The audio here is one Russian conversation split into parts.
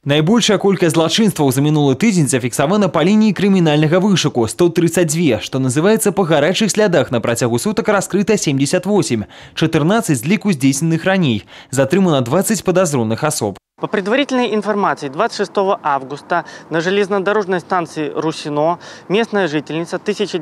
Найбольшая колькасць злачынстваў за мінулы тыдзень зафіксавана па лініі крымінальнага вышуку – 132, што называецца па гарачых слядах на працягу сутак раскрыта 78, 14 з ліку здзейсненых раней, затрымана 20 подозренных особ. По предварительной информации, 26 августа на железнодорожной станции Русино местная жительница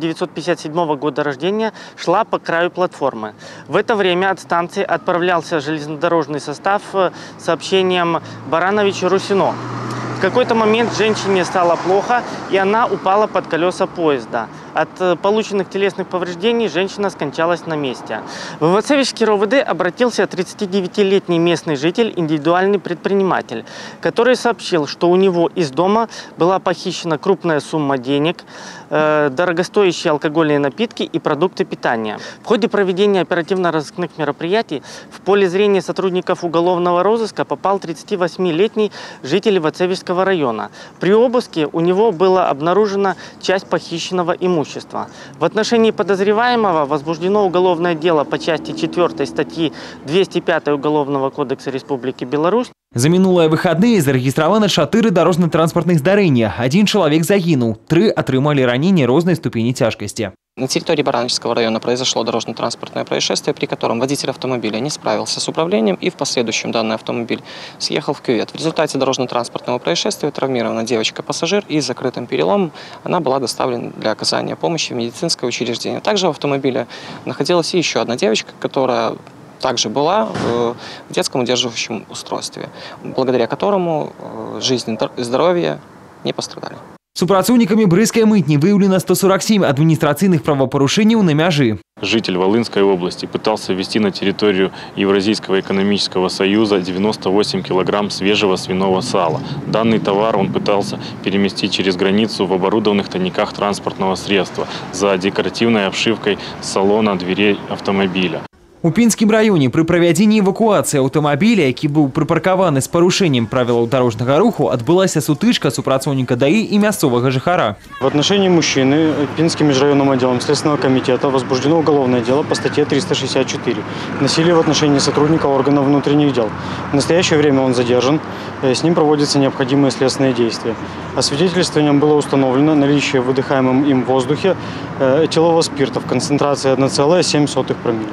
1957 года рождения шла по краю платформы. В это время от станции отправлялся железнодорожный состав с сообщением «Баранович-Русино». В какой-то момент женщине стало плохо, и она упала под колеса поезда. От полученных телесных повреждений женщина скончалась на месте. В Ивацевичский РОВД обратился 39-летний местный житель, индивидуальный предприниматель, который сообщил, что у него из дома была похищена крупная сумма денег, дорогостоящие алкогольные напитки и продукты питания. В ходе проведения оперативно-розыскных мероприятий в поле зрения сотрудников уголовного розыска попал 38-летний житель Ивацевичского района. При обыске у него была обнаружена часть похищенного имущества. В отношении подозреваемого возбуждено уголовное дело по части 4 статьи 205 Уголовного кодекса Республики Беларусь. За мінулыя выходные зарегистрировано 4 дорожно-транспортных здарэння. 1 человек загинул, 3 отрымали ранения разной ступени тяжкости. На территории Барановичского района произошло дорожно-транспортное происшествие, при котором водитель автомобиля не справился с управлением и в последующем данный автомобиль съехал в кювет. В результате дорожно-транспортного происшествия травмирована девочка-пассажир и с закрытым переломом она была доставлена для оказания помощи в медицинское учреждение. Также в автомобиле находилась и еще одна девочка, которая также была в детском удерживающем устройстве, благодаря которому жизнь и здоровье не пострадали. Супрацоўнікамі брыскай мытні выявлено 147 административных правопорушений на мяжи. Житель Волынской области пытался ввести на территорию Евразийского экономического союза 98 килограмм свежего свиного сала. Данный товар он пытался переместить через границу в оборудованных тайниках транспортного средства за декоративной обшивкой салона дверей автомобиля. У Пінскім районе при проведении эвакуации автомобиля, який был припаркованы с порушением правил дорожного руху, отбылася сутычка супрацоўніка ДАИ и мясцового жыхара. В отношении мужчины Пинским межрайонным отделом Следственного комитета возбуждено уголовное дело по статье 364 «Насилие в отношении сотрудника органов внутренних дел». В настоящее время он задержан, с ним проводятся необходимые следственные действия. Освидетельствованием было установлено наличие в выдыхаемом им воздухе этилового спирта в концентрации 1,7 промилле.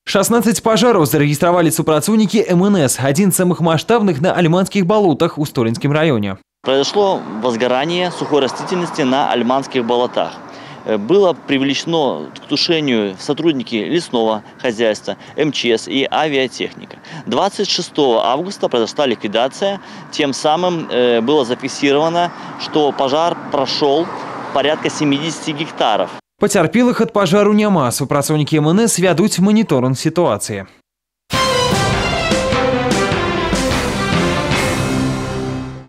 16 пожаров зарегистрировали супрацоўнікі МНС, один из самых масштабных на Альманских болотах в Столинском районе. Произошло возгорание сухой растительности на Альманских болотах. Было привлечено к тушению сотрудники лесного хозяйства, МЧС и авиатехника. 26 августа произошла ликвидация, тем самым было зафиксировано, что пожар прошел порядка 70 гектаров. Пацярпелых ад пажару няма, супрацоўнікі МНС вядуць маніторинг ситуации.